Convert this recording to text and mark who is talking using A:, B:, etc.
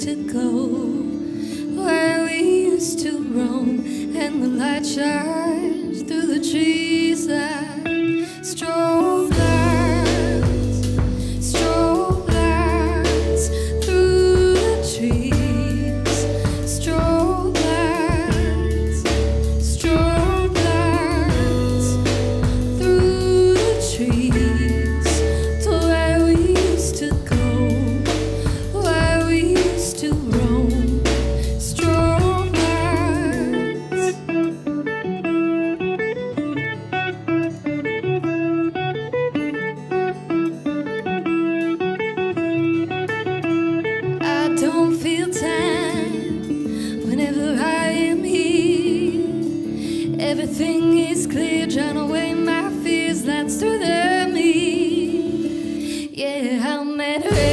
A: to go, where we used to roam, and the light shines through the trees like strobe lights, strobe lights through the trees, strobe lights, strobe lights through the trees, to where we used to go, where we used to roam, strobe lights. I don't feel time whenever I am here. Everything is clear, drown away my fears, lights through the mirror. Yeah, I'm at